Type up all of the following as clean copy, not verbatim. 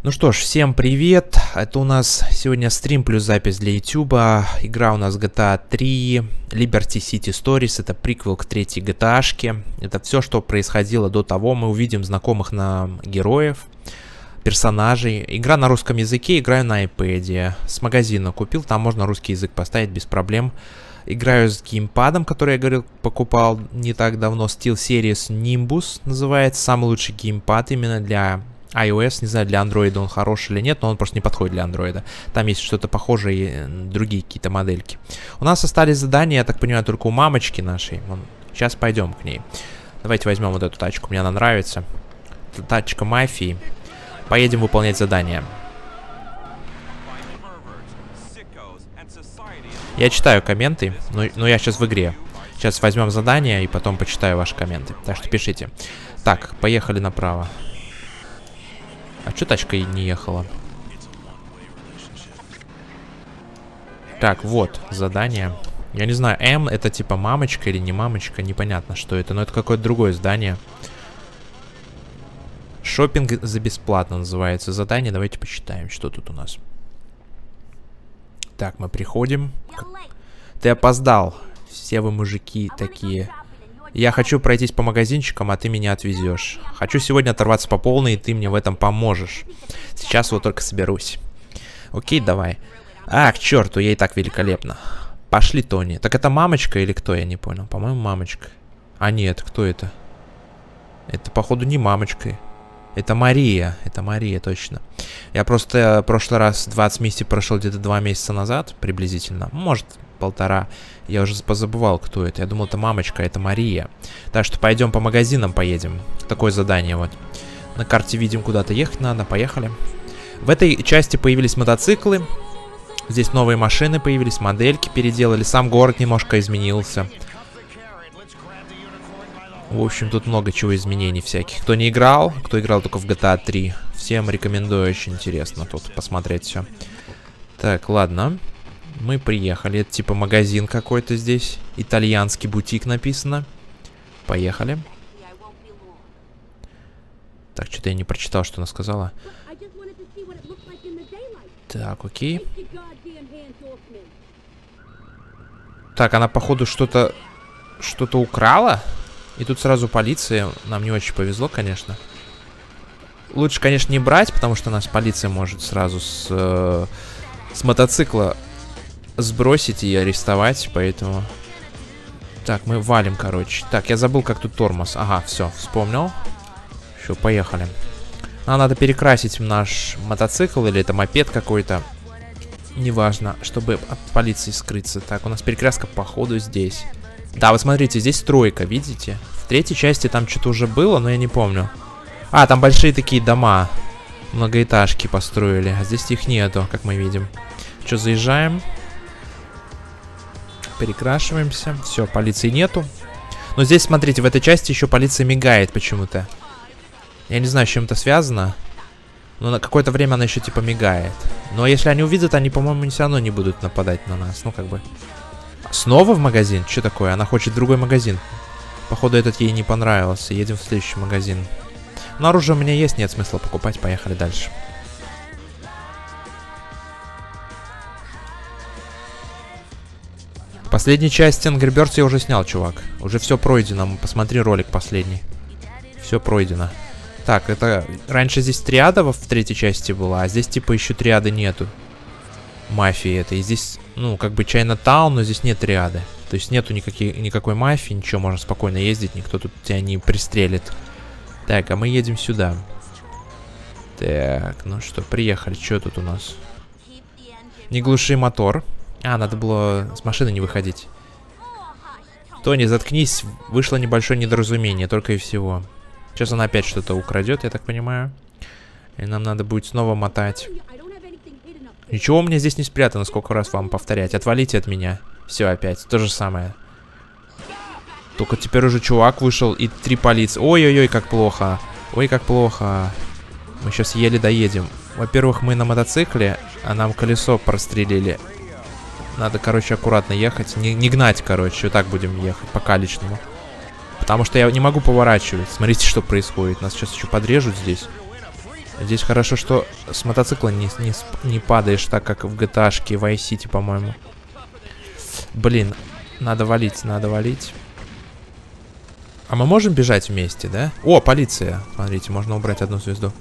Ну что ж, всем привет! Это у нас сегодня стрим плюс запись для YouTube. Игра у нас GTA 3, Liberty City Stories. Это приквел к третьей GTA-шке. Это все, что происходило до того. Мы увидим знакомых нам героев, персонажей. Игра на русском языке, играю на iPad. С магазина купил, там можно русский язык поставить без проблем. Играю с геймпадом, который я говорил, покупал не так давно. SteelSeries Nimbus называется. Самый лучший геймпад именно для iOS. Не знаю, для Android он хороший или нет, но он просто не подходит для Android. Там есть что-то похожее, другие какие-то модельки. У нас остались задания, я так понимаю, только у мамочки нашей. Сейчас пойдем к ней. Давайте возьмем вот эту тачку, мне она нравится. Это тачка мафии. Поедем выполнять задания. Я читаю комменты, но я сейчас в игре. Сейчас возьмем задание и потом почитаю ваши комменты. Так что пишите. Так, поехали направо. А что тачка не ехала? Так, вот задание. Я не знаю, М это типа мамочка или не мамочка, непонятно, что это. Но это какое-то другое здание. Шопинг за бесплатно называется задание. Давайте почитаем, что тут у нас. Так, мы приходим. Ты опоздал. Все вы мужики такие. Я хочу пройтись по магазинчикам, а ты меня отвезешь. Хочу сегодня оторваться по полной, и ты мне в этом поможешь. Сейчас вот только соберусь. Окей, давай. А, к черту, ей так великолепно. Пошли, Тони. Так это мамочка или кто? Я не понял. По-моему, мамочка. А нет, кто это? Это, походу, не мамочка. Это Мария. Это Мария, точно. Я просто в прошлый раз 20 миссий прошел где-то 2 месяца назад, приблизительно. Может, полтора. Я уже позабывал, кто это. Я думал, это мамочка, это Мария. Так что пойдем по магазинам, поедем. Такое задание вот. На карте видим, куда-то ехать надо. Поехали. В этой части появились мотоциклы. Здесь новые машины появились, модельки переделали. Сам город немножко изменился. В общем, тут много чего изменений всяких. Кто не играл, кто играл только в GTA 3, всем рекомендую, очень интересно тут посмотреть все. Так, ладно. Мы приехали. Это типа магазин какой-то здесь. Итальянский бутик написано. Поехали. Так, что-то я не прочитал, что она сказала. Так, окей. Так, она походу что-то украла. И тут сразу полиция. Нам не очень повезло, конечно. Лучше, конечно, не брать, потому что нас полиция может сразу с мотоцикла сбросить и арестовать, поэтому... Так, мы валим, короче. Так, я забыл, как тут тормоз. Ага, все, вспомнил. Все, поехали. Нам надо перекрасить наш мотоцикл, или это мопед какой-то. Неважно, чтобы от полиции скрыться. Так, у нас перекраска по ходу здесь. Да, вы смотрите, здесь стройка, видите? В третьей части там что-то уже было, но я не помню. А, там большие такие дома. Многоэтажки построили. А здесь их нету, как мы видим. Что, заезжаем? Перекрашиваемся. Все, полиции нету. Но здесь, смотрите, в этой части еще полиция мигает почему-то. Я не знаю, с чем это связано. Но на какое-то время она еще типа мигает. Но если они увидят, они, по-моему, все равно не будут нападать на нас. Ну, как бы. Снова в магазин? Что такое? Она хочет другой магазин. Походу, этот ей не понравился. Едем в следующий магазин. Но оружие у меня есть, нет смысла покупать. Поехали дальше. Последнюю часть Angry Birds я уже снял, чувак. Уже все пройдено. Посмотри ролик последний. Все пройдено. Так, это... Раньше здесь триада в третьей части была, а здесь типа еще триады нету. Мафии это. И здесь, ну, как бы Чайнатаун, но здесь нет триады. То есть нету никакой мафии, ничего, можно спокойно ездить, никто тут тебя не пристрелит. Так, а мы едем сюда. Так, ну что, приехали. Что тут у нас? Не глуши мотор. А, надо было с машины не выходить. Тони, заткнись. Вышло небольшое недоразумение, только и всего. Сейчас она опять что-то украдет, я так понимаю. И нам надо будет снова мотать. Ничего у меня здесь не спрятано, сколько раз вам повторять. Отвалите от меня. Все опять, то же самое. Только теперь уже чувак вышел и 3 полиции. Ой-ой-ой, как плохо. Ой, как плохо. Мы сейчас еле доедем. Во-первых, мы на мотоцикле, а нам колесо прострелили. Надо, короче, аккуратно ехать. Не гнать, короче. Вот так будем ехать, по калечному. Потому что я не могу поворачивать. Смотрите, что происходит. Нас сейчас еще подрежут здесь. Здесь хорошо, что с мотоцикла не падаешь, так как в GTA-шке Vice City, по-моему. Блин, надо валить, надо валить. А мы можем бежать вместе, да? О, полиция. Смотрите, можно убрать одну звезду.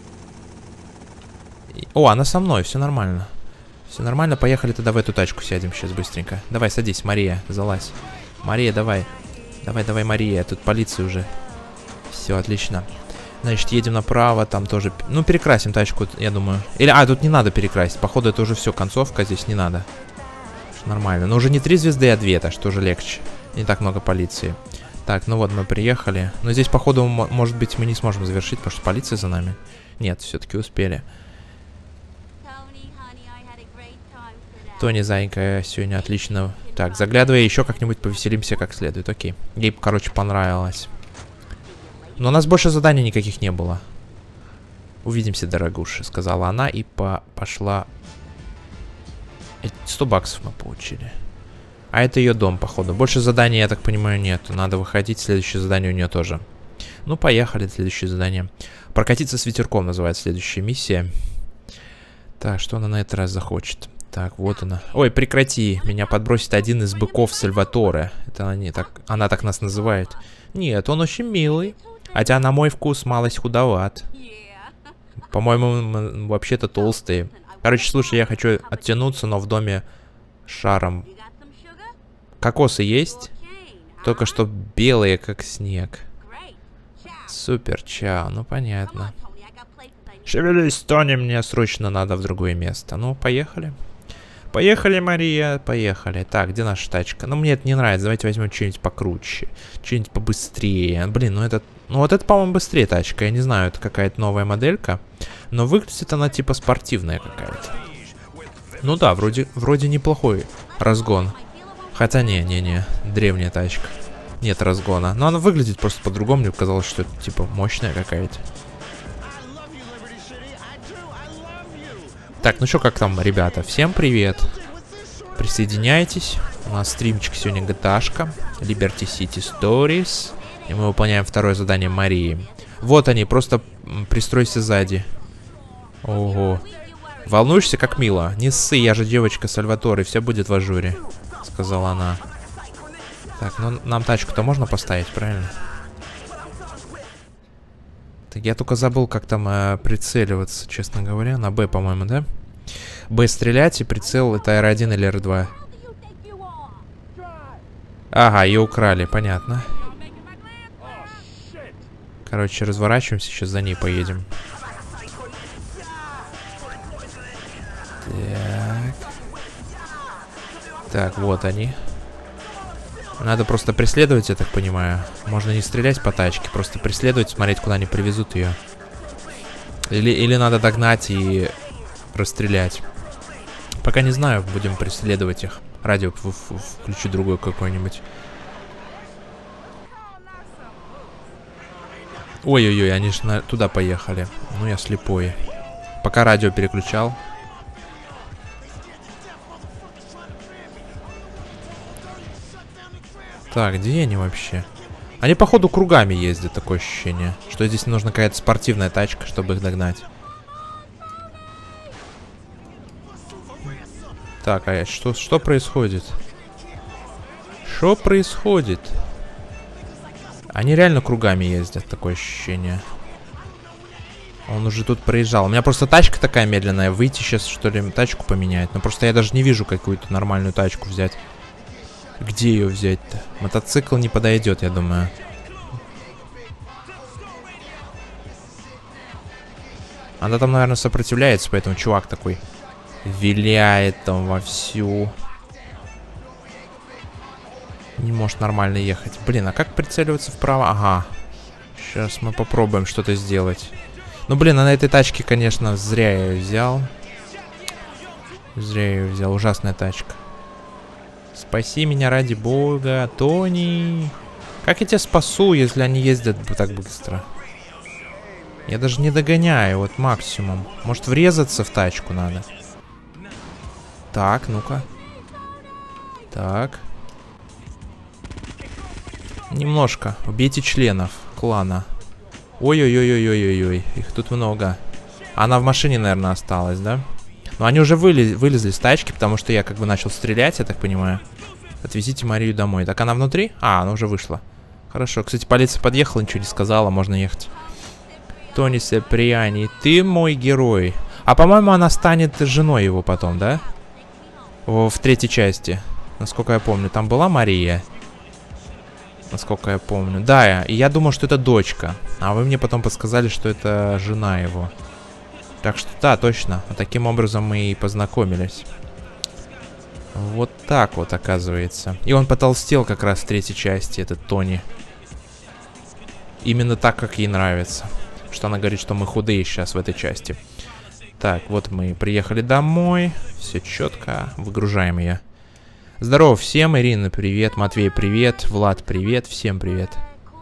О, она со мной, все нормально. Все нормально, поехали тогда в эту тачку сядем сейчас быстренько. Давай, садись, Мария, залазь. Мария, давай. Давай, Мария, тут полиция уже. Все, отлично. Значит, едем направо, там тоже... Ну, перекрасим тачку, я думаю. Или, тут не надо перекрасить. Походу, это уже все, концовка, здесь не надо. Нормально. Но уже не 3 звезды, а 2, так что уже легче. Не так много полиции. Так, ну вот, мы приехали. Но здесь, походу, может быть, мы не сможем завершить, потому что полиция за нами. Нет, все-таки успели. Тони, зайка, сегодня отлично. Так, заглядывай, еще как-нибудь повеселимся как следует. Окей. Ей, короче, понравилось. Но у нас больше заданий никаких не было. Увидимся, дорогуша, сказала она и пошла. 100 баксов мы получили. А это ее дом, походу. Больше заданий, я так понимаю, нет. Надо выходить. Следующее задание у нее тоже. Ну, поехали. Следующее задание. Прокатиться с ветерком называется следующая миссия. Так, что она на этот раз захочет? Так, вот она. Ой, прекрати. Меня подбросит один из быков Сальваторе. Это она так нас называет. Нет, он очень милый. Хотя на мой вкус малость худоват. По-моему, мы вообще-то толстые. Короче, слушай, я хочу оттянуться, но в доме шаром. Кокосы есть? Только что белые, как снег. Супер, чао. Ну, понятно. Шевелись, Тони, мне срочно надо в другое место. Ну, поехали. Поехали, Мария, поехали. Так, где наша тачка? Ну, мне это не нравится. Давайте возьмем что-нибудь покруче. Что-нибудь побыстрее. Блин, ну это... Ну, вот это, по-моему, быстрее тачка. Я не знаю, это какая-то новая моделька. Но выглядит она типа спортивная какая-то. Ну да, вроде неплохой разгон. Хотя не. Древняя тачка. Нет разгона. Но она выглядит просто по-другому. Мне показалось, что это типа мощная какая-то. Так, ну что, как там, ребята? Всем привет. Присоединяйтесь. У нас стримчик сегодня GTA-шка. Liberty City Stories. И мы выполняем второе задание Марии. Вот они, просто пристройся сзади. Ого. Волнуешься, как мило? Не ссы, я же девочка Сальваторе, все будет в ажуре, сказала она. Так, ну нам тачку-то можно поставить, правильно? Так, я только забыл, как там прицеливаться, честно говоря. На Б, по-моему, да? Б стрелять, и прицел это R1 или R2. Ага, ее украли, понятно. Короче, разворачиваемся, сейчас за ней поедем. Так, вот они. Надо просто преследовать, я так понимаю. Можно не стрелять по тачке, просто преследовать, смотреть, куда они привезут ее. Или надо догнать и расстрелять. Пока не знаю, будем преследовать их. Радио включу другое какое-нибудь. Ой-ой-ой, они же туда поехали. Ну, я слепой. Пока радио переключал. Так, где они вообще? Они, походу, кругами ездят, такое ощущение. Что здесь нужна какая-то спортивная тачка, чтобы их догнать. Так, а что происходит? Что происходит? Они реально кругами ездят, такое ощущение. Он уже тут проезжал. У меня просто тачка такая медленная. Выйти сейчас, что ли, тачку поменять. Но просто я даже не вижу какую-то нормальную тачку взять. Где ее взять-то? Мотоцикл не подойдет, я думаю. Она там, наверное, сопротивляется, поэтому чувак такой виляет там вовсю. Не может нормально ехать. Блин, а как прицеливаться вправо? Ага. Сейчас мы попробуем что-то сделать. Ну, блин, а на этой тачке, конечно, зря я ее взял. Зря я ее взял. Ужасная тачка. Спаси меня ради бога, Тони. Как я тебя спасу, если они ездят так быстро? Я даже не догоняю, вот максимум. Может, врезаться в тачку надо? Так, ну-ка. Так. Немножко. Убейте членов клана. Ой-ой-ой-ой-ой-ой. Их тут много. Она в машине, наверное, осталась, да? Но они уже вылезли с тачки, потому что я как бы начал стрелять, я так понимаю. Отвезите Марию домой. Так она внутри? А, она уже вышла. Хорошо. Кстати, полиция подъехала, ничего не сказала, можно ехать. Тони Сеприани, ты мой герой. А, по-моему, она станет женой его потом, да? В третьей части. Насколько я помню. Там была Мария? Насколько я помню. Да, и я думал, что это дочка. А вы мне потом подсказали, что это жена его. Так что, да, точно. Вот таким образом мы и познакомились. Вот так вот, оказывается. И он потолстел как раз в третьей части, этот Тони. Именно так, как ей нравится. Что она говорит, что мы худые сейчас в этой части. Так, вот мы приехали домой. Все четко. Выгружаем ее. Здорово всем. Ирина, привет. Матвей, привет. Влад, привет. Всем привет.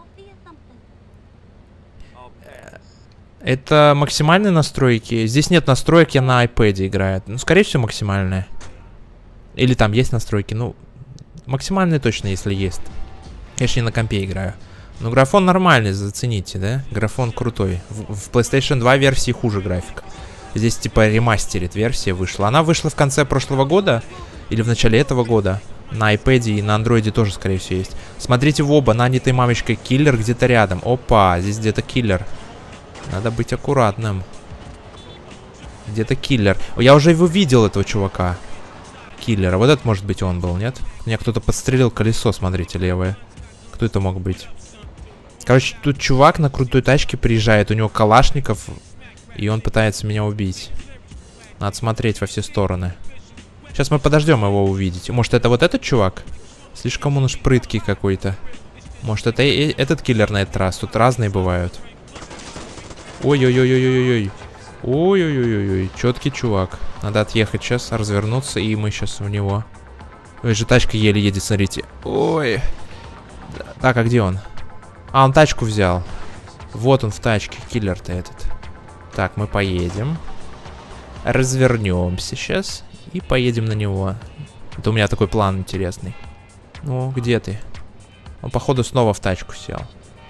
Это максимальные настройки? Здесь нет настроек, я на iPad играю. Ну, скорее всего, максимальные. Или там есть настройки. Ну, максимальные точно, если есть. Я же не на компе играю. Но графон нормальный, зацените, да? Графон крутой. В PlayStation 2 версии хуже графика. Здесь типа ремастерит версия вышла. Она вышла в конце прошлого года. Или в начале этого года. На iPad и на Android тоже, скорее всего, есть. Смотрите в оба. Нанятой мамочкой киллер где-то рядом. Опа, здесь где-то киллер. Надо быть аккуратным. Где-то киллер. Я уже его видел, этого чувака. Киллера. Вот это, может быть, он был, нет? Меня кто-то подстрелил колесо, смотрите, левое. Кто это мог быть? Короче, тут чувак на крутой тачке приезжает. У него калашников. И он пытается меня убить. Надо смотреть во все стороны. Сейчас мы подождем его увидеть. Может, это вот этот чувак? Слишком он уж прыткий какой-то. Может, это этот киллер на этот раз? Тут разные бывают. Ой-ой-ой-ой-ой-ой. Ой-ой-ой-ой. Четкий чувак. Надо отъехать сейчас, развернуться, и мы сейчас в него. Ой, же тачка еле едет, смотрите. Ой. Так, а где он? А, он тачку взял. Вот он в тачке, киллер-то этот. Так, мы поедем. Развернемся сейчас. И поедем на него. Это у меня такой план интересный. Ну, где ты? Он, походу, снова в тачку сел.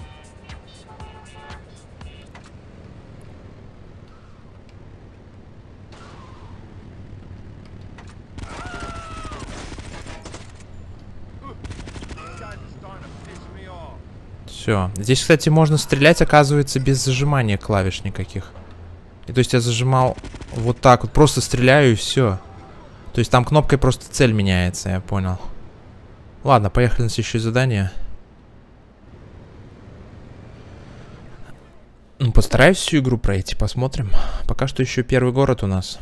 Все. Здесь, кстати, можно стрелять, оказывается, без зажимания клавиш никаких. И то есть я зажимал вот так вот, просто стреляю и все. То есть там кнопкой просто цель меняется, я понял. Ладно, поехали на следующее задание. Ну, постараюсь всю игру пройти, посмотрим. Пока что еще первый город у нас.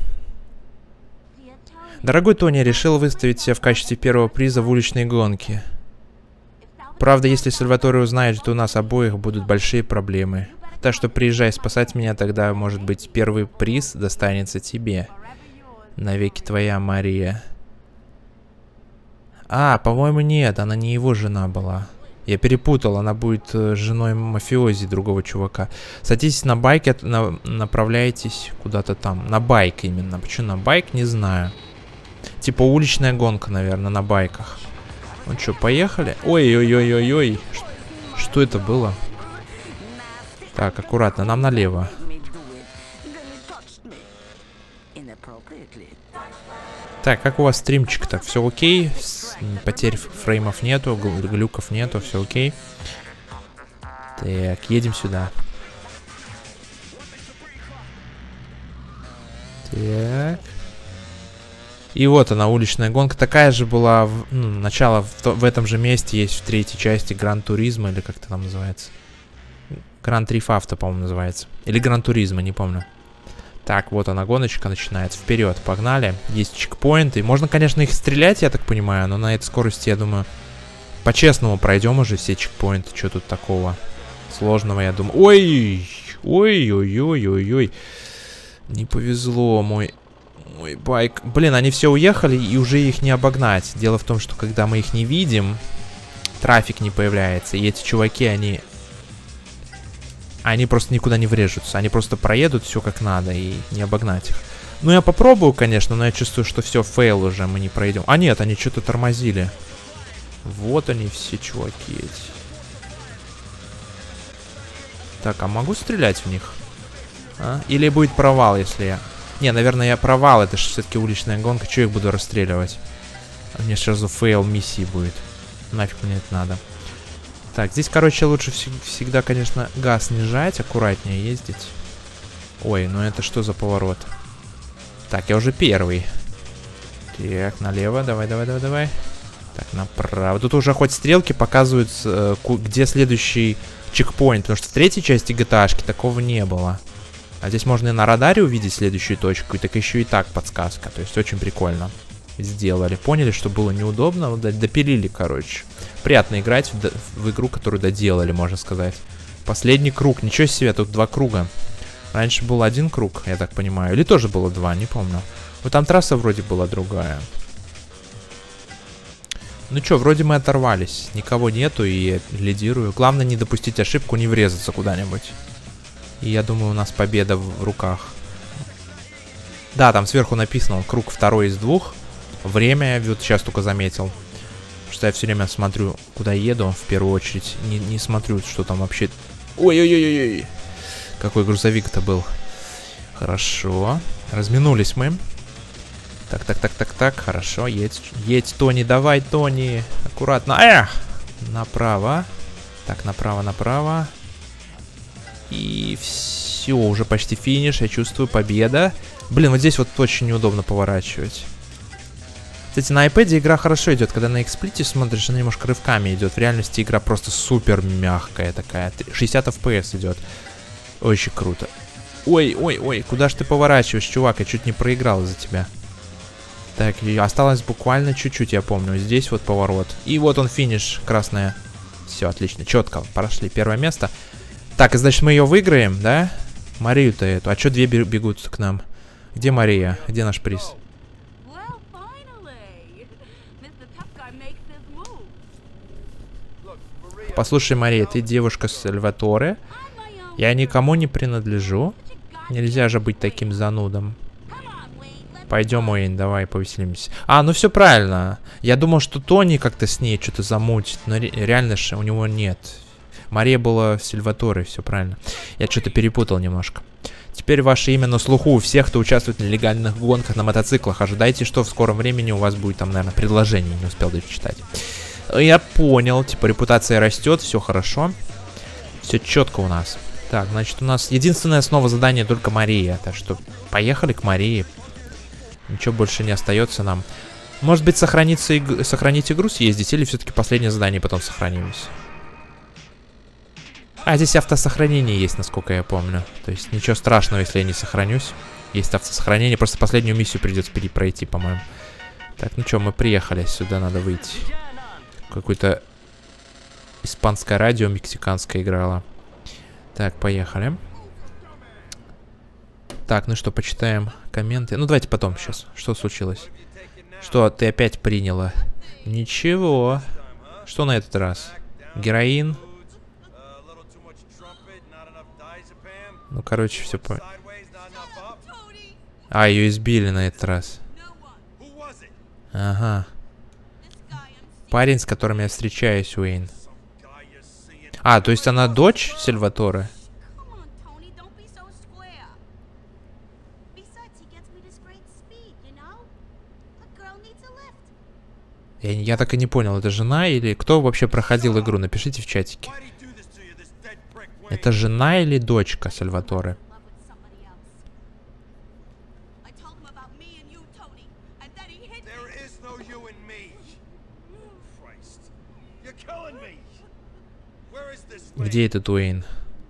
Дорогой Тони, решил выставить себя в качестве первого приза в уличной гонке. Правда, если Сальваторе узнает, что у нас обоих будут большие проблемы. Так что приезжай спасать меня, тогда, может быть, первый приз достанется тебе. Навеки твоя, Мария. А, по-моему, нет, она не его жена была. Я перепутал, она будет женой мафиози другого чувака. Садитесь на байк, направляйтесь куда-то там. На байк именно. Почему на байк, не знаю. Типа уличная гонка, наверное, на байках. Ну что, поехали? Ой-ой-ой-ой-ой. Что это было? Так, аккуратно, нам налево. Так, как у вас стримчик? Так, все окей? Потерь фреймов нету, глюков нету, все окей. Так, едем сюда. Так. И вот она, уличная гонка. Такая же была, начало в этом же месте есть в третьей части Гран Туризма, или как это там называется. Гран Триф Авто, по-моему, называется. Или Гран Туризма, не помню. Так, вот она, гоночка начинается. Вперед, погнали. Есть чекпоинты. Можно, конечно, их стрелять, я так понимаю, но на этой скорости, я думаю, по-честному пройдем уже все чекпоинты. Что тут такого сложного, я думаю. Ой! Ой-ой-ой-ой-ой. Не повезло, мой байк. Блин, они все уехали, и уже их не обогнать. Дело в том, что когда мы их не видим, трафик не появляется. И эти чуваки, они просто никуда не врежутся. Они просто проедут все как надо, и не обогнать их. Ну, я попробую, конечно, но я чувствую, что все, фейл уже, мы не пройдем. А нет, они что-то тормозили. Вот они все чуваки эти. Так, а могу стрелять в них? А? Или будет провал, если я... Не, наверное, я провал. Это же все-таки уличная гонка. Чего я их буду расстреливать? Мне сразу фейл миссии будет. Нафиг мне это надо. Так, здесь, короче, лучше всегда, конечно, газ снижать, аккуратнее ездить. Ой, ну это что за поворот? Так, я уже первый. Так, налево, давай. Так, направо. Тут уже хоть стрелки показывают, где следующий чекпоинт. Потому что в третьей части GTA-шки такого не было. А здесь можно и на радаре увидеть следующую точку. И так еще и так подсказка. То есть очень прикольно сделали. Поняли, что было неудобно. Допилили, короче. Приятно играть в игру, которую доделали, можно сказать. Последний круг. Ничего себе, тут 2 круга. Раньше был 1 круг, я так понимаю. Или тоже было 2, не помню. Вот там трасса вроде была другая. Ну чё, вроде мы оторвались. Никого нету и лидирую. Главное не допустить ошибку, не врезаться куда-нибудь. И я думаю, у нас победа в руках. Да, там сверху написано круг 2 из 2. Время я вот сейчас только заметил. Потому что я все время смотрю, куда еду, в первую очередь. Не смотрю, что там вообще... Ой-ой-ой-ой-ой. Какой грузовик-то был. Хорошо. Разминулись мы. Так. Хорошо. Едь, Тони. Давай, Тони. Аккуратно. Эх! Направо. Так, направо. И все. Уже почти финиш. Я чувствую победа. Блин, вот здесь вот очень неудобно поворачивать. Кстати, на iPad игра хорошо идет. Когда на XSplit смотришь, она немножко рывками идет. В реальности игра просто супер мягкая такая. 60 FPS идет. Очень круто. Ой, куда ж ты поворачиваешь, чувак? Я чуть не проиграл из-за тебя. Так, и осталось буквально чуть-чуть, я помню. Здесь вот поворот. И вот он, финиш, красная. Все, отлично, четко, прошли. Первое место. Так, и значит мы ее выиграем, да? Марию-то эту. А что 2 бегут к нам? Где Мария? Где наш приз? Послушай, Мария, ты девушка Сальваторе. Я никому не принадлежу. Нельзя же быть таким занудом. Пойдем, Уэйн, давай повеселимся. А, ну все правильно. Я думал, что Тони как-то с ней что-то замутит. Но реально же у него нет. Мария была в Сальваторе, все правильно. Я что-то перепутал немножко. Теперь ваше имя на слуху у всех, кто участвует в нелегальных гонках на мотоциклах. Ожидайте, что в скором времени у вас будет там, наверное, предложение. Не успел дочитать. Я понял. Типа репутация растет, все хорошо. Все четко у нас. Так, значит, у нас единственное снова задание только Мария. Так что поехали к Марии. Ничего больше не остается нам. Может быть, сохранить игру, съездить, или все-таки последнее задание потом сохранимся. А, здесь автосохранение есть, насколько я помню. То есть ничего страшного, если я не сохранюсь. Есть автосохранение, просто последнюю миссию придется пройти, по-моему. Так, ну что, мы приехали, сюда надо выйти. Какое-то испанское радио мексиканское играло. Так, поехали. Так, ну что, почитаем комменты. Ну, давайте потом сейчас. Что случилось? Что, ты опять приняла? Ничего. Что на этот раз? Героин? Ну, короче, все по... А, ее избили на этот раз. Ага. Парень, с которым я встречаюсь, Уэйн. А, то есть она дочь Сальваторе? Я так и не понял, это жена или... Кто вообще проходил игру? Напишите в чатике. Это жена или дочка Сальваторе? Где этот Уэйн?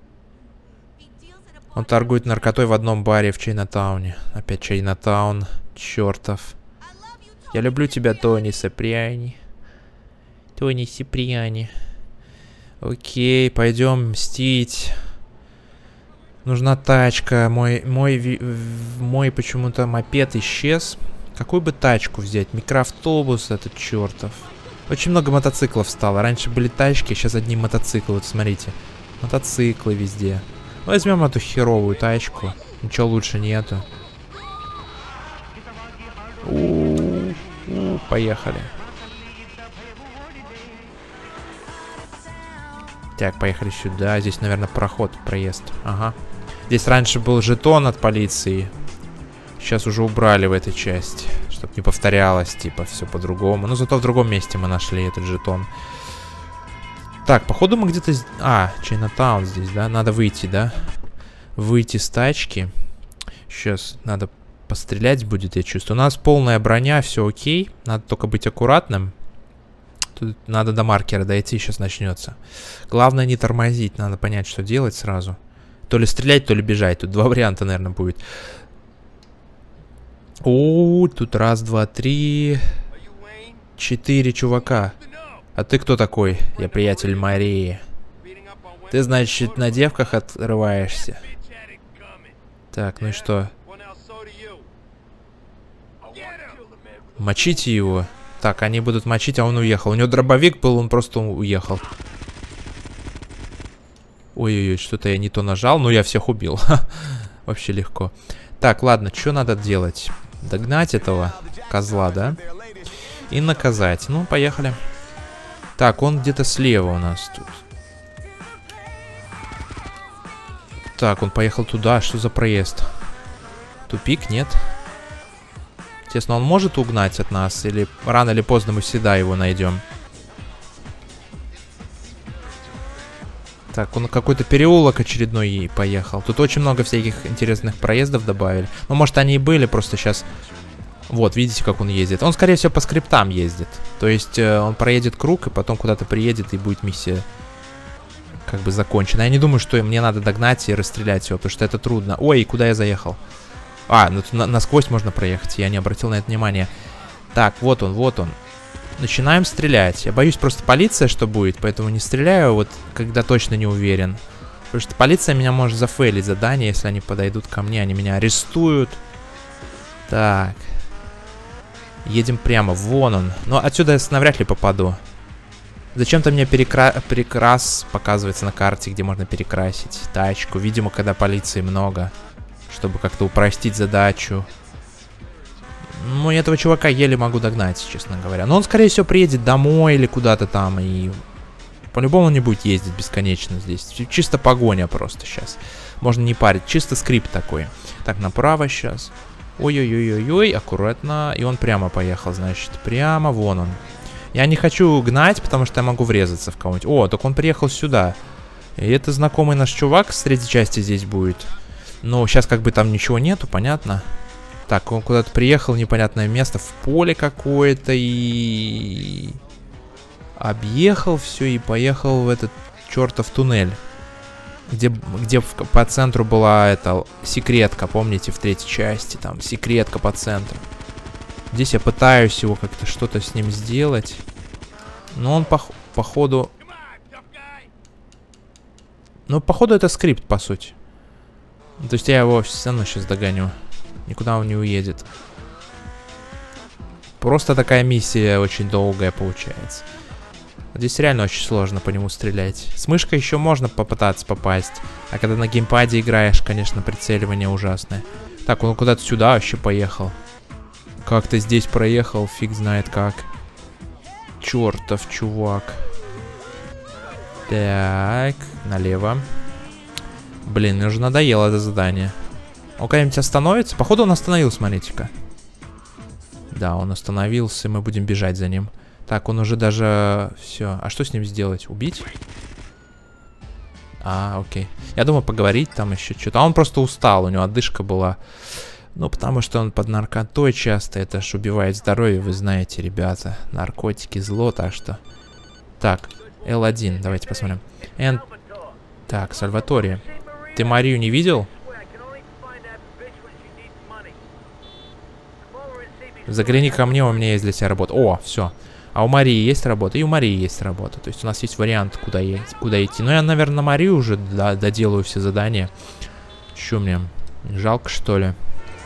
Он торгует наркотой в одном баре в Чайнатауне. Опять Чайнатаун. Чертов. Я люблю тебя, Тони Сиприани. Тони Сиприани. Окей, пойдем мстить. Нужна тачка. Мой почему-то мопед исчез. Какую бы тачку взять? Микроавтобус этот чертов. Очень много мотоциклов стало. Раньше были тачки, сейчас одни мотоциклы. Вот смотрите. Мотоциклы везде. Возьмем эту херовую тачку. Ничего лучше нету. Поехали. Так, поехали сюда. Здесь, наверное, проход, проезд. Ага. Здесь раньше был жетон от полиции. Сейчас уже убрали в этой части. Чтобы не повторялось, типа, все по-другому. Но зато в другом месте мы нашли этот жетон. Так, походу мы где-то... А, Чайнатаун здесь, да? Надо выйти, да? Выйти с тачки. Сейчас надо пострелять будет, я чувствую. У нас полная броня, все окей. Надо только быть аккуратным. Тут надо до маркера дойти, сейчас начнется. Главное не тормозить, надо понять, что делать сразу. То ли стрелять, то ли бежать. Тут два варианта, наверное, будет. О, тут раз, два, три, 4 чувака. А ты кто такой? Я приятель Марии. Ты, значит, на девках отрываешься. Так, ну и что? Мочите его. Так, они будут мочить, а он уехал. У него дробовик был, он просто уехал. Ой-ой-ой, что-то я не то нажал, но я всех убил. Вообще легко. Так, ладно, что надо делать? Догнать этого козла, да? И наказать. Ну, поехали. Так, он где-то слева у нас тут. Так, он поехал туда. Что за проезд? Тупик, нет? Интересно, он может угнать от нас? Или рано или поздно мы всегда его найдем? Так, он какой-то переулок очередной поехал. Тут очень много всяких интересных проездов добавили. Ну, может, они и были, просто сейчас... Вот, видите, как он ездит. Он, скорее всего, по скриптам ездит. То есть, он проедет круг, и потом куда-то приедет, и будет миссия как бы закончена. Я не думаю, что мне надо догнать и расстрелять его, потому что это трудно. Ой, куда я заехал? А, ну тут насквозь можно проехать, я не обратил на это внимания. Так, вот он, вот он. Начинаем стрелять. Я боюсь просто полиция, что будет, поэтому не стреляю, вот когда точно не уверен. Потому что полиция меня может зафейлить задание, если они подойдут ко мне, они меня арестуют. Так. Едем прямо, вон он. Но отсюда я навряд ли попаду. Зачем-то мне перекрас показывается на карте, где можно перекрасить тачку. Видимо, когда полиции много. Чтобы как-то упростить задачу. Ну, этого чувака еле могу догнать, честно говоря. Но он, скорее всего, приедет домой или куда-то там. И по-любому он не будет ездить бесконечно здесь. Чисто погоня просто сейчас. Можно не парить. Чисто скрипт такой. Так, направо сейчас. Ой-ой-ой-ой-ой, аккуратно. И он прямо поехал, значит. Прямо, вон он. Я не хочу гнать, потому что я могу врезаться в кого-нибудь. О, так он приехал сюда. И это знакомый наш чувак с третьей части здесь будет. Но сейчас как бы там ничего нету, понятно. Так, он куда-то приехал, непонятное место, в поле какое-то, и... Объехал все и поехал в этот чертов туннель. Где по центру была эта секретка, помните, в третьей части, там, секретка по центру. Здесь я пытаюсь его как-то что-то с ним сделать. Но он походу... Ну, походу это скрипт, по сути. То есть я его все равно сейчас догоню. Никуда он не уедет. Просто такая миссия очень долгая получается. Здесь реально очень сложно по нему стрелять. С мышкой еще можно попытаться попасть. А когда на геймпаде играешь, конечно, прицеливание ужасное. Так, он куда-то сюда вообще поехал. Как-то здесь проехал, фиг знает как. Чертов чувак. Так, налево. Блин, мне уже надоело это задание. Он когда-нибудь остановится? Походу он остановился, смотрите-ка. Да, он остановился, мы будем бежать за ним. Так, он уже даже... Все. А что с ним сделать? Убить? А, окей. Я думаю, поговорить там еще что-то. А он просто устал, у него отдышка была. Ну, потому что он под наркотой часто. Это ж убивает здоровье, вы знаете, ребята. Наркотики, зло, так что... Так, L1, давайте посмотрим. Так, Сальваторе. Ты Марию не видел? Загляни ко мне, у меня есть для тебя работа. О, все. А у Марии есть работа, и у Марии есть работа. То есть у нас есть вариант, куда идти. Но я, наверное, на Марию уже доделаю все задания. Че мне? Жалко, что ли?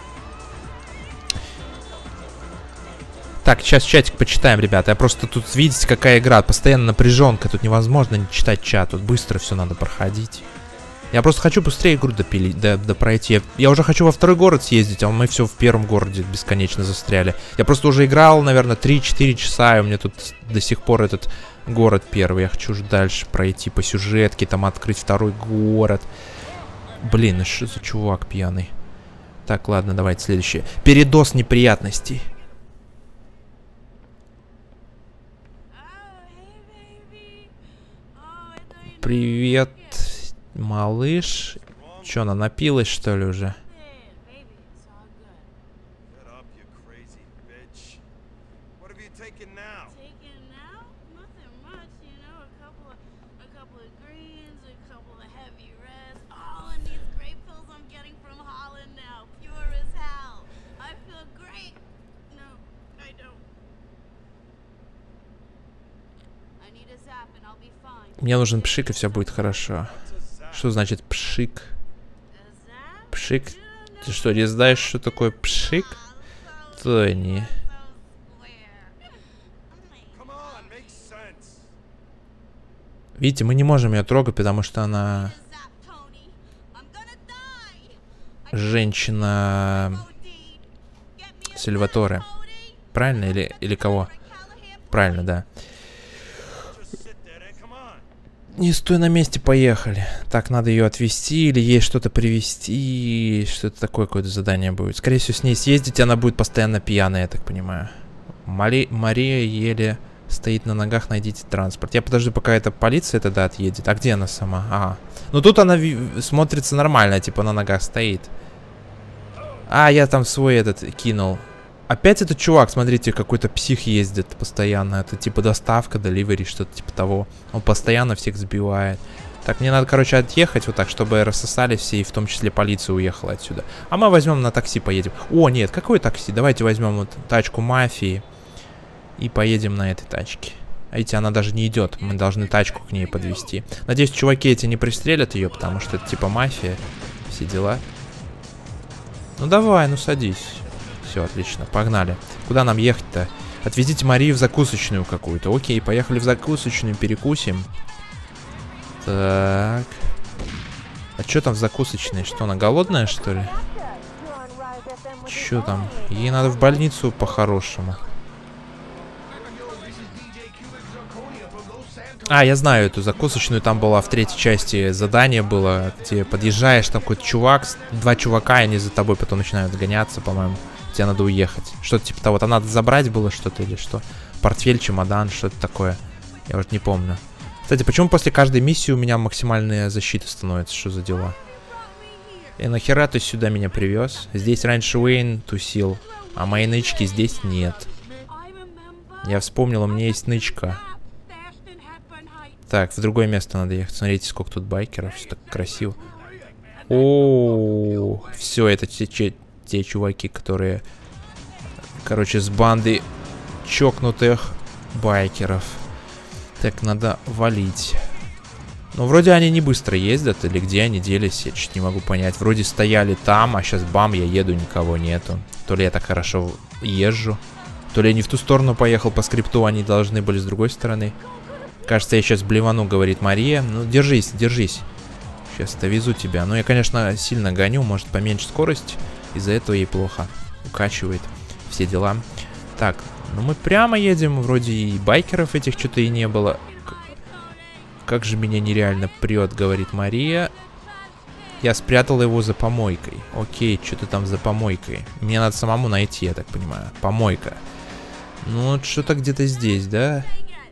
Так, сейчас чатик почитаем, ребята. Я просто тут, видите, какая игра. Постоянно напряженка. Тут невозможно не читать чат. Тут быстро все надо проходить. Я просто хочу быстрее игру пройти. Я уже хочу во второй город съездить, а мы все в первом городе бесконечно застряли. Я просто уже играл, наверное, 3-4 часа, и у меня тут до сих пор этот город первый. Я хочу уже дальше пройти по сюжетке, там открыть второй город. Блин, ну что за чувак пьяный? Так, ладно, давайте следующее. Передоз неприятностей. Привет, малыш. Чё, она напилась, что ли, уже? Мне нужен пшик, и все будет хорошо. Что значит пшик? Пшик? Ты что, не знаешь, что такое пшик? Тони. Видите, мы не можем ее трогать, потому что она... женщина... Сальваторе. Правильно или кого? Правильно, да. Не стой на месте, поехали. Так, надо ее отвезти или ей что-то привезти. Что-то такое какое-то задание будет. Скорее всего, с ней съездить, она будет постоянно пьяная, я так понимаю. Мария еле стоит на ногах, найдите транспорт. Я подожду, пока эта полиция тогда отъедет. А где она сама? Ага. Ну тут она смотрится нормально, типа на ногах стоит. А, я там свой этот кинул. Опять этот чувак, смотрите, какой-то псих ездит постоянно. Это типа доставка, деливери, что-то типа того. Он постоянно всех сбивает. Так, мне надо, короче, отъехать вот так, чтобы рассосались все, и в том числе полиция уехала отсюда. А мы возьмем на такси, поедем. О, нет, какое такси? Давайте возьмем вот тачку мафии и поедем на этой тачке. А видите, она даже не идет. Мы должны тачку к ней подвезти. Надеюсь, чуваки эти не пристрелят ее, потому что это типа мафия. Все дела. Ну давай, ну садись. Все, отлично, погнали. Куда нам ехать-то? Отвезите Марию в закусочную какую-то. Окей, поехали в закусочную, перекусим. Так. А что там в закусочной? Что, она голодная, что ли? Что там? Ей надо в больницу по-хорошему. А, я знаю эту закусочную. Там была в третьей части задание было, где подъезжаешь, там какой-то чувак, два чувака, и они за тобой потом начинают гоняться, по-моему. Тебе надо уехать. Что-то типа того. Там надо забрать было что-то или что? Портфель, чемодан, что-то такое. Я вот не помню. Кстати, почему после каждой миссии у меня максимальная защита становится? Что за дела? И нахера ты сюда меня привез? Здесь раньше Уэйн тусил, а моей нычки здесь нет. Я вспомнил, у меня есть нычка. Так, в другое место надо ехать. Смотрите, сколько тут байкеров. Все так красиво. О, все, это те чуваки, которые, короче, с банды чокнутых байкеров. Так, надо валить. Ну, вроде они не быстро ездят, или где они делись, я чуть не могу понять. Вроде стояли там, а сейчас бам, я еду, никого нету. То ли я так хорошо езжу, то ли я не в ту сторону поехал по скрипту, они должны были с другой стороны. Кажется, я сейчас блевану, говорит Мария. Ну, держись, держись. Сейчас довезу тебя. Ну, я, конечно, сильно гоню, может, поменьше скорость. Из-за этого ей плохо укачивает. Все дела. Так, ну мы прямо едем. Вроде и байкеров этих что-то и не было. Как же меня нереально прет, говорит Мария. Я спрятал его за помойкой. Окей, что-то там за помойкой. Мне надо самому найти, я так понимаю. Помойка. Ну, что-то где-то здесь, да?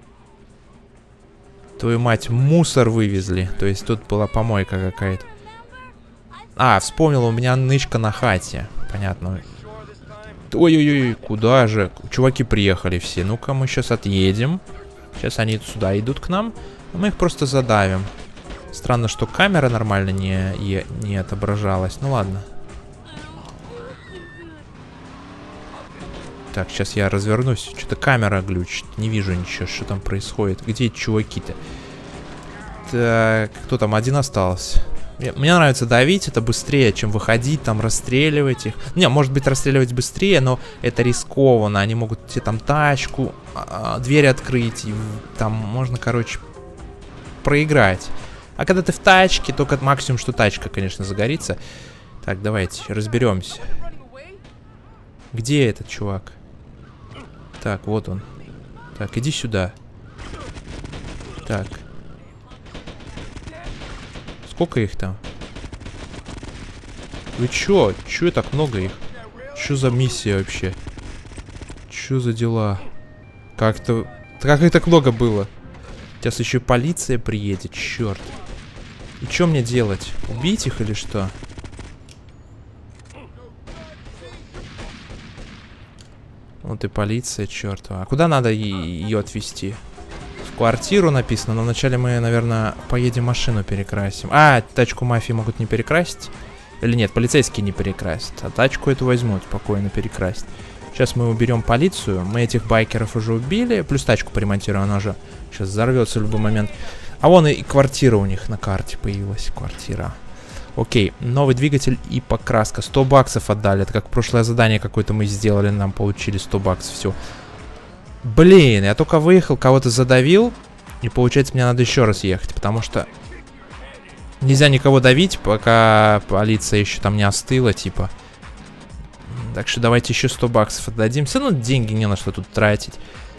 Твою мать, мусор вывезли. То есть тут была помойка какая-то. А, вспомнил, у меня нычка на хате. Понятно. Ой-ой-ой, куда же? Чуваки приехали все. Ну-ка, мы сейчас отъедем. Сейчас они сюда идут к нам. Мы их просто задавим. Странно, что камера нормально не отображалась. Ну ладно. Так, сейчас я развернусь. Что-то камера глючит. Не вижу ничего, что там происходит. Где эти чуваки-то? Так, кто там? Один остался. Мне нравится давить, это быстрее, чем выходить, там, расстреливать их. Не, может быть, расстреливать быстрее, но это рискованно. Они могут тебе там тачку, дверь открыть, и там можно, короче, проиграть. А когда ты в тачке, только максимум, что тачка, конечно, загорится. Так, давайте разберемся. Где этот чувак? Так, вот он. Так, иди сюда. Так. Сколько их там? Вы чё? Чё так много их? Чё за миссия вообще? Чё за дела? Как-то... Как их так много было? Сейчас еще и полиция приедет, черт. И что мне делать? Убить их или что? Вот и полиция, черт. А куда надо ее отвезти? В квартиру написано, но вначале мы, наверное, поедем машину перекрасим. А, тачку мафии могут не перекрасить? Или нет, полицейские не перекрасят. А тачку эту возьмут, спокойно перекрасить. Сейчас мы уберем полицию. Мы этих байкеров уже убили. Плюс тачку поремонтируем, она же сейчас взорвется в любой момент. А вон и квартира у них на карте появилась. Квартира. Окей, новый двигатель и покраска. 100 баксов отдали. Это как прошлое задание какое-то мы сделали. Нам получили 100 баксов. Все. Блин, я только выехал, кого-то задавил. И получается, мне надо еще раз ехать. Потому что нельзя никого давить, пока полиция еще там не остыла, типа. Так что давайте еще 100 баксов отдадим. Все равно деньги не на что тут тратить.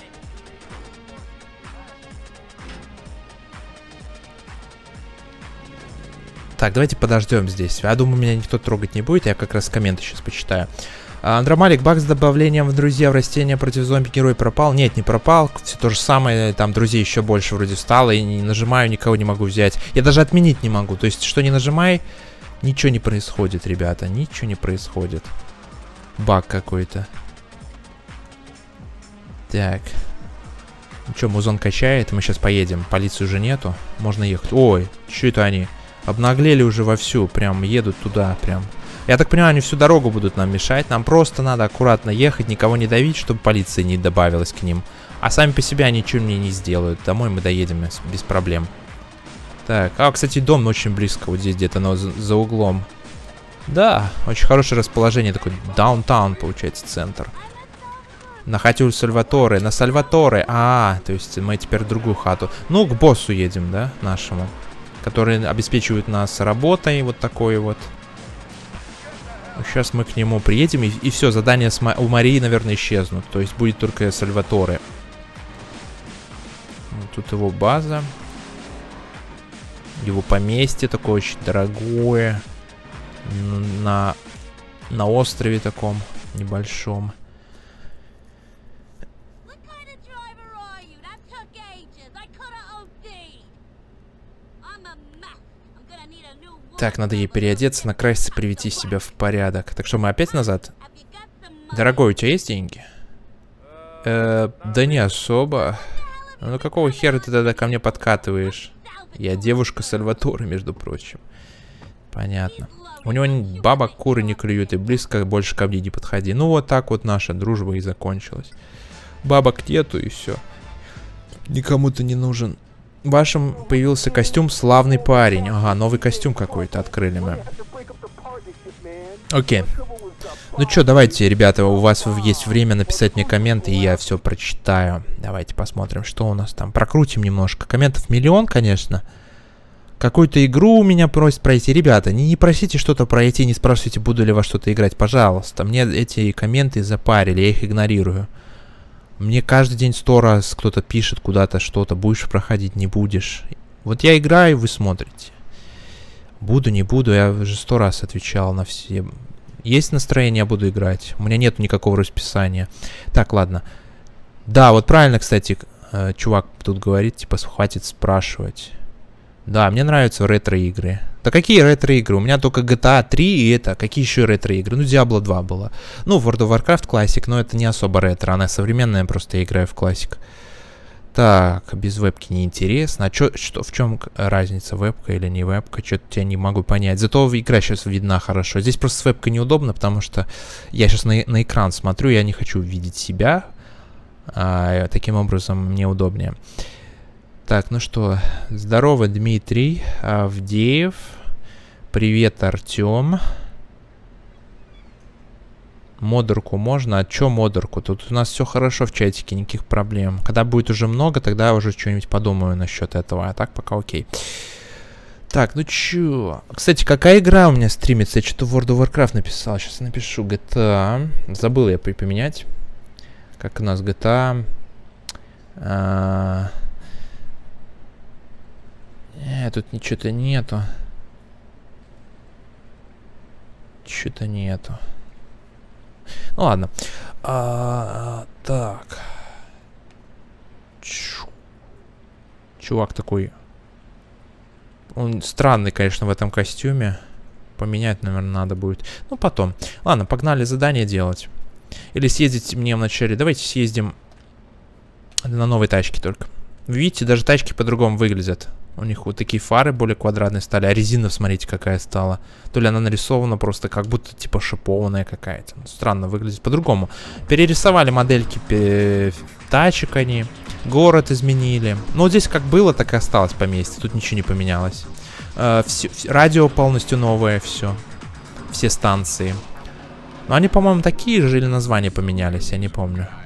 Так, давайте подождем здесь. Я думаю, меня никто трогать не будет. Я как раз комменты сейчас почитаю. Андромалик, баг с добавлением в друзья в растения против зомби-герой пропал? Нет, не пропал. Все то же самое. Там друзей еще больше вроде стало. И не нажимаю, никого не могу взять. Я даже отменить не могу. То есть, что не нажимай, ничего не происходит, ребята. Ничего не происходит. Баг какой-то. Так. Ну что, музон качает. Мы сейчас поедем. Полиции уже нету. Можно ехать. Ой, что это они? Обнаглели уже вовсю. Прям едут туда. Прям. Я так понимаю, они всю дорогу будут нам мешать. Нам просто надо аккуратно ехать, никого не давить, чтобы полиция не добавилась к ним. А сами по себе они ничего мне не сделают. Домой мы доедем без проблем. Так. А, кстати, дом очень близко. Вот здесь где-то за углом. Да, очень хорошее расположение. Такой даунтаун, получается, центр. На хате у Сальваторе. На Сальваторе. То есть мы теперь в другую хату. Ну, к боссу едем, да, нашему. Который обеспечивает нас работой. Вот такой вот. Сейчас мы к нему приедем. И все, задания у Марии, наверное, исчезнут. То есть будет только Сальваторе. Вот тут его база. Его поместье такое очень дорогое. На острове таком небольшом. Так, надо ей переодеться, накраситься, привести себя в порядок. Так что мы опять назад? Дорогой, у тебя есть деньги? Да не особо. Ну какого хера ты тогда ко мне подкатываешь? Я девушка Сальваторе, между прочим. Понятно. У него баба куры не клюют, и близко больше ко мне не подходи. Ну вот так вот наша дружба и закончилась. Бабок нету, и все. Никому ты не нужен. В вашем появился костюм «Славный парень». Ага, новый костюм какой-то открыли мы. Окей. Ну что, давайте, ребята, у вас есть время написать мне комменты, и я все прочитаю. Давайте посмотрим, что у нас там. Прокрутим немножко. Комментов миллион, конечно. Какую-то игру у меня просят пройти. Ребята, не просите что-то пройти, не спрашивайте, буду ли во что-то играть. Пожалуйста, мне эти комменты запарили, я их игнорирую. Мне каждый день 100 раз кто-то пишет куда-то что-то. Будешь проходить, не будешь. Вот я играю, вы смотрите. Буду, не буду. Я уже 100 раз отвечал на все. Есть настроение, я буду играть. У меня нет никакого расписания. Так, ладно. Да, вот правильно, кстати, чувак тут говорит, типа, хватит спрашивать. Да, мне нравятся ретро-игры. Да какие ретро-игры? У меня только GTA 3 и это. Какие еще ретро-игры? Ну, Diablo 2 было. Ну, World of Warcraft классик, но это не особо ретро. Она современная, просто я играю в классик. Так, без вебки неинтересно. А в чем разница, вебка или не вебка? Что-то я не могу понять. Зато игра сейчас видна хорошо. Здесь просто с вебкой неудобно, потому что я сейчас на экран смотрю, я не хочу видеть себя. Таким образом мне удобнее. Так, ну что, здорово, Дмитрий, Авдеев, привет, Артем. Модерку можно? А чё модерку? Тут у нас все хорошо в чатике, никаких проблем. Когда будет уже много, тогда я уже что-нибудь подумаю насчет этого, а так пока окей. Так, ну чё? Кстати, какая игра у меня стримится? Я что-то World of Warcraft написал, сейчас напишу GTA. Забыл я поменять. Как у нас GTA... тут ничего-то нету. Что-то нету. Ну ладно. Так. Чувак такой. Он странный, конечно, в этом костюме. Поменять, наверное, надо будет. Ну, потом. Ладно, погнали задание делать. Или съездить мне вначале. Давайте съездим на новой тачке только. Видите, даже тачки по-другому выглядят. У них вот такие фары более квадратные стали. А резина, смотрите, какая стала. То ли она нарисована просто как будто типа шипованная какая-то. Странно выглядит по-другому. Перерисовали модельки тачек они. Город изменили. Ну, вот здесь как было, так и осталось поместье. Тут ничего не поменялось. Радио полностью новое, все. Все станции. Но они, по-моему, такие же или названия поменялись, я не помню.